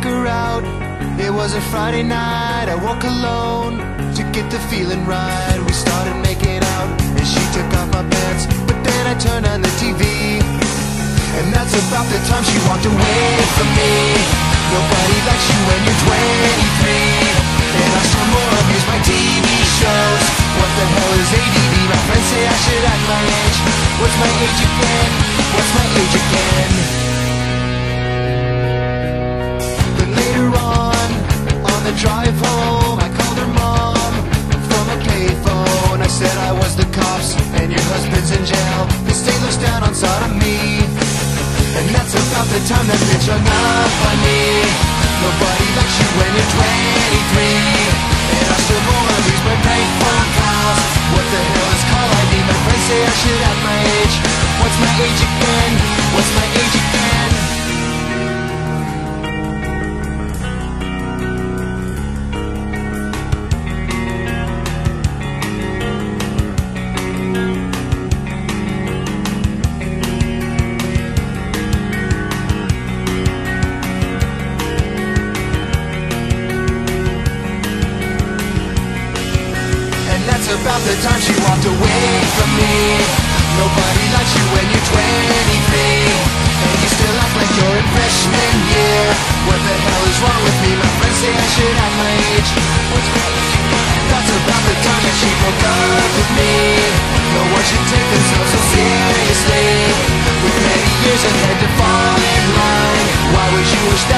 her out. It was a Friday night, I woke alone to get the feeling right. We started making out, and she took off my pants, but then I turned on the TV, and that's about the time she walked away from me. Nobody likes you when you're 23, and I still more abuse my TV shows. What the hell is ADD? My friends say I should act my age. What's my age again? What's my age again? But later on the drive home, I called her mom from a payphone. I said I was the cops and your husband's in jail. The state looks down on sodomy, and that's about the time that bitch hung up on me. Nobody likes you when you're 23, and I still won't lose my prank phone calls. What the hell is call ID? My friends say I should act my age. What's my age again? What's my age again? About the time she walked away from me. Nobody likes you when you're 23, and you still act like you're in freshman year. What the hell is wrong with me? My friends say I should act my age. What's my age again? That's about the time that she broke up with me. No one should take themselves so seriously, with many years ahead to fall in line. Why would you wish that